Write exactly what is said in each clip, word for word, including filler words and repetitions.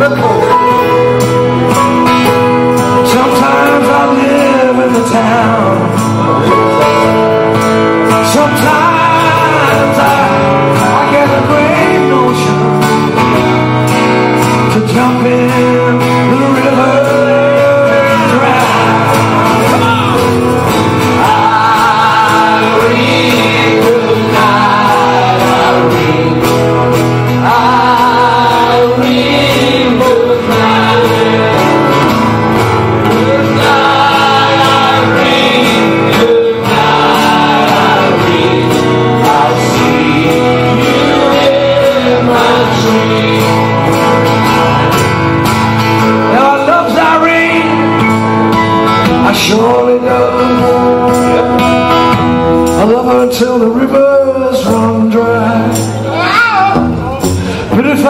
Sometimes I live in the town. Sometimes I, I get a great notion to jump in the river and drown. Come on! Irene, good night, Irene. Irene, good night. Good night, Irene. Good night, Irene. I'll see you in my dream. Now I love Irene, I surely do. I love her until the rivers run dry. But if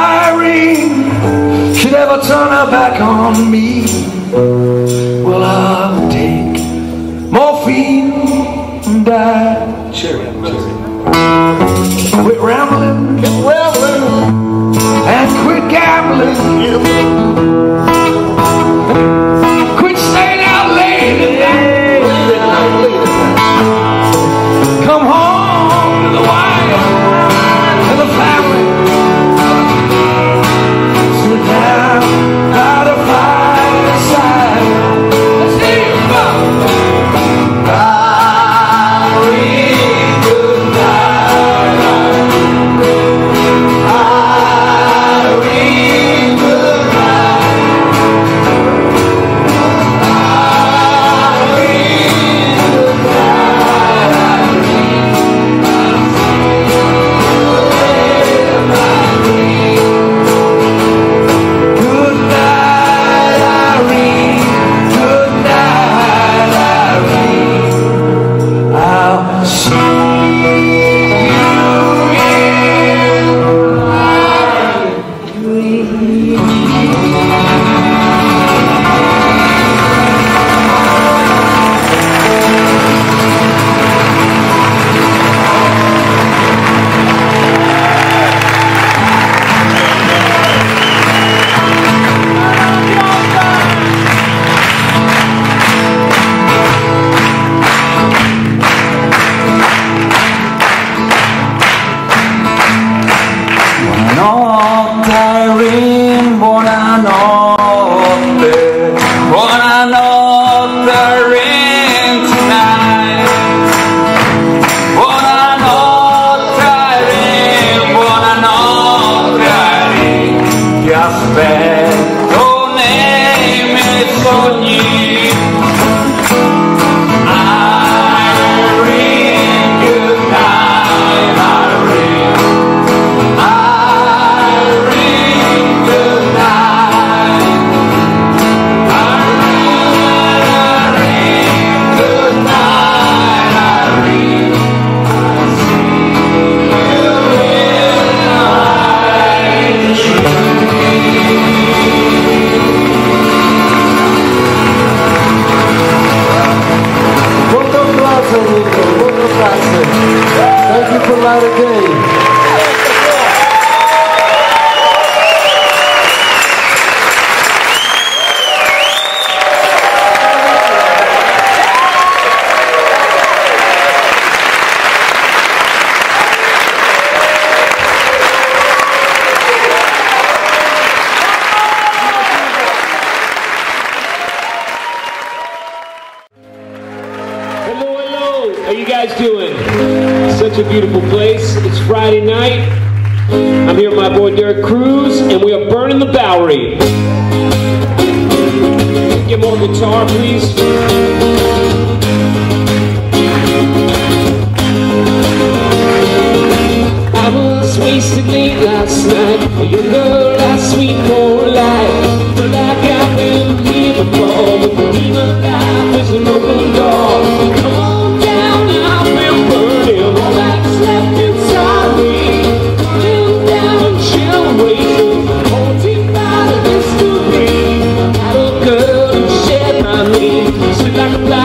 Irene should ever turn her back on me, well, I'll take morphine and die. Cherry, quit rambling, quit rambling, and quit gambling. Quit staying out late at night. Come home to the wife and the family. Sit down by the fireside. Let's hear it go. Irene, good night. Irene, good night. How you guys doing? Such a beautiful place. It's Friday night. I'm here with my boy Derek Cruz, and we are burning the Bowery. Get more guitar, please. I was wasted late last night. Your girl, I sweet more life. But like I've been here before, but the demon life is an open door. Come on down, I've been burning. All that's left inside me. Burning down, chill, waiting. Haunted by the mystery. I had a girl who shared my name. Sweet like a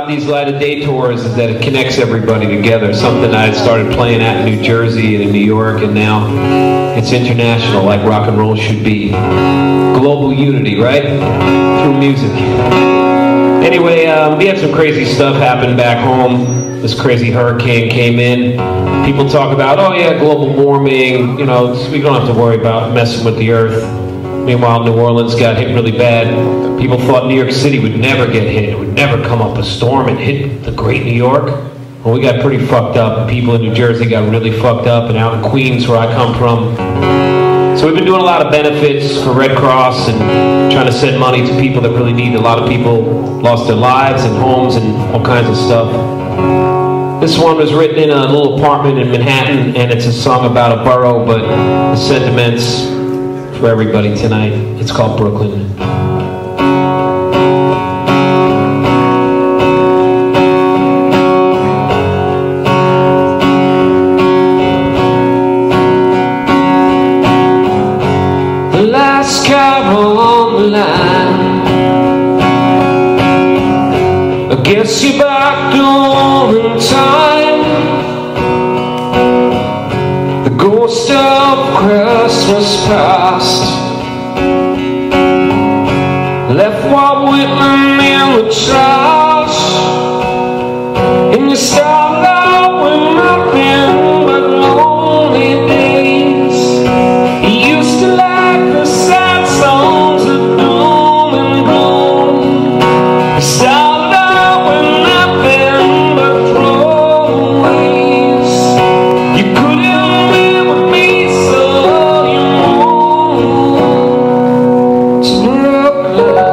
these light of day tours is that it connects everybody together. Something I started playing at in New Jersey and in New York, and now it's international, like rock and roll should be. Global unity, right? Through music. Anyway, um, we had some crazy stuff happen back home. This crazy hurricane came in. People talk about, oh yeah, global warming. You know, we don't have to worry about messing with the earth. Meanwhile, New Orleans got hit really bad. People thought New York City would never get hit. It would never come up a storm and hit the great New York. Well, we got pretty fucked up. People in New Jersey got really fucked up, and out in Queens, where I come from. So we've been doing a lot of benefits for Red Cross and trying to send money to people that really need it. A lot of people lost their lives and homes and all kinds of stuff. This one was written in a little apartment in Manhattan, and it's a song about a borough, but the sentiments for everybody tonight. It's called Brooklyn. The last car on the line, I guess you're back door in time. The ghost of Christmas past left Walt Whitman in the trash, and you started out with nothing but lonely days. You used to like the sad songs of doom and gloom. You started out with nothing but throwaways. You couldn't live with me, so you moved to Brooklyn.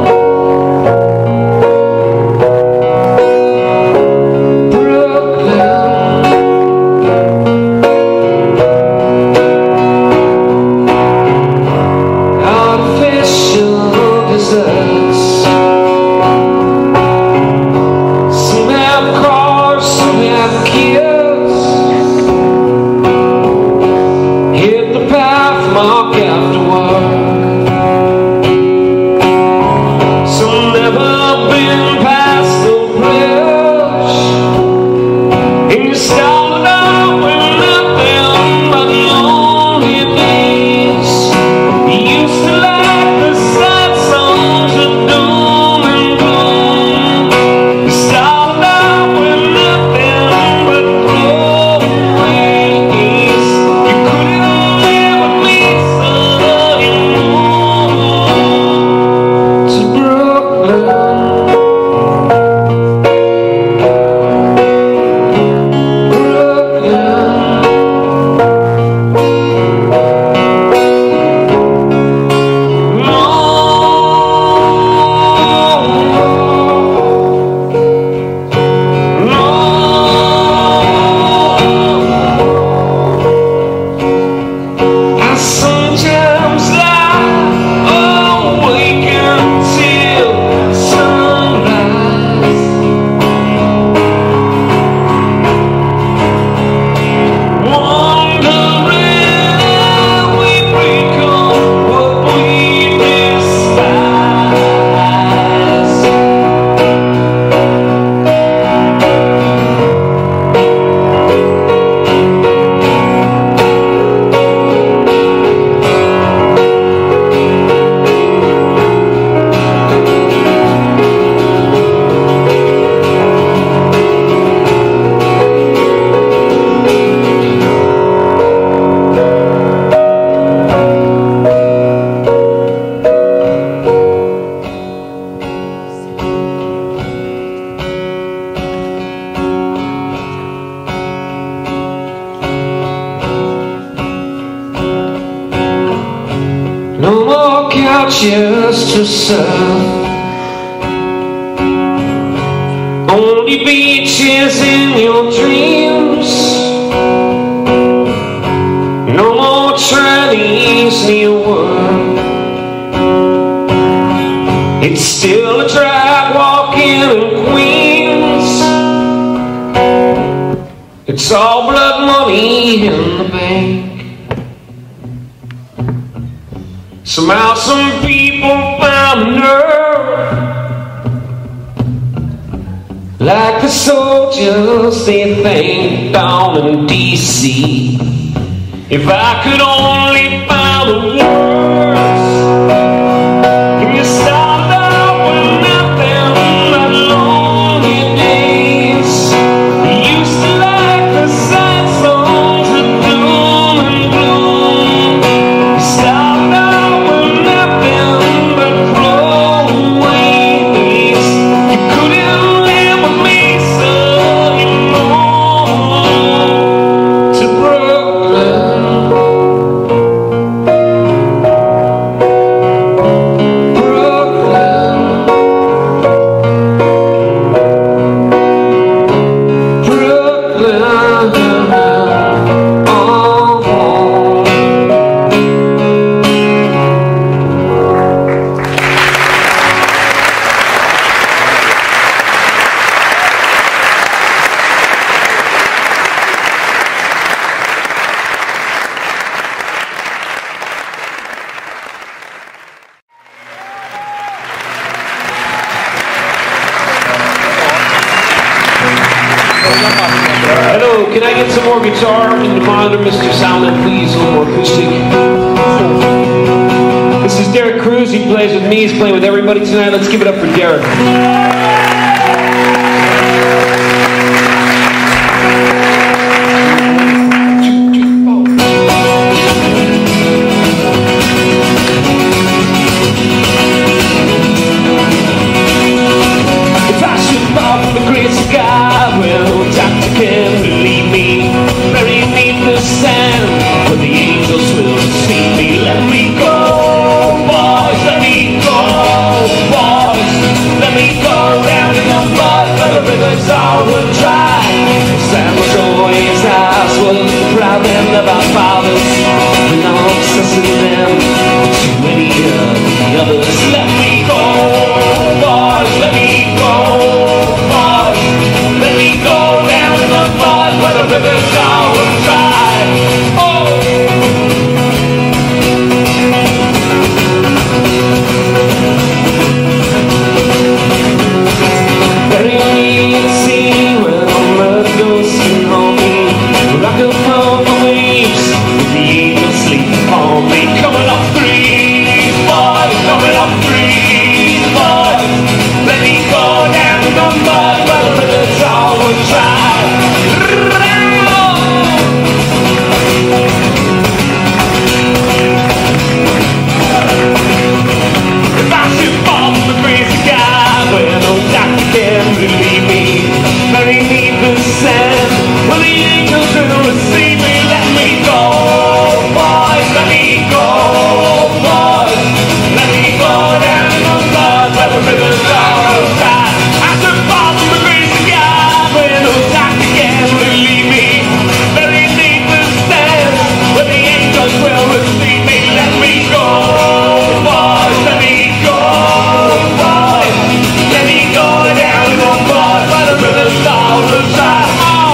Just to serve, only beaches in your dreams, no more trannies near work. It's still a drag walking in Queens. It's all blood money in the bank. Somehow some people found a nerve like the soldiers they think down in D C If I could only find the words, can you start out with nothing but lonely days? You used to like the sad songs of doom and gloom. You started out with nothing but throwaways. You couldn't live with me, so you moved to Brooklyn. Hello, can I get some more guitar in the monitor, Mister Salmon, please? A little more acoustic. This is Derek Cruz. He plays with me. He's playing with everybody tonight. Let's give it up for Derek. If I should fall from the great sky, well, doctor can believe me. Bury beneath the sand, where the angels will receive me. Let me go, boys, let me go, boys. Let me go down in the mud, where the rivers all run dry. Sam Troy's house was the proud land of our fathers. We're not obsessing them to any of the others. Let me go, boys, let me go, boys. Let me go down in the mud where the rivers all run dry. Oh! Bury me at sea where the mud goes in on me. Rock upon the waves with the angels sleep upon me. Coming up trees, boys, coming up trees, boys. Let me go down in the mud where the rivers all run dry. If I should fall from the crazy sky where no doctor can relieve me, bury beneath the sand where the angels will receive me. Let me go, boys, let me go, boys. Let me go down in the mud where the rivers all run dry. I should fall from the crazy sky where no doctor can relieve me, bury beneath the sand where the angels will receive me. Let me go, boys, let me go, boys. Let me go down in the mud where the rivers all run dry.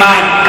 man.